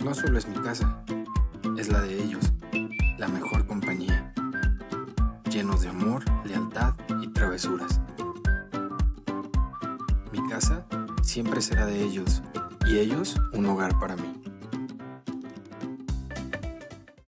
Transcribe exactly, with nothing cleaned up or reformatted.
No solo es mi casa, es la de ellos, la mejor compañía, llenos de amor, lealtad y travesuras. Mi casa siempre será de ellos y ellos un hogar para mí.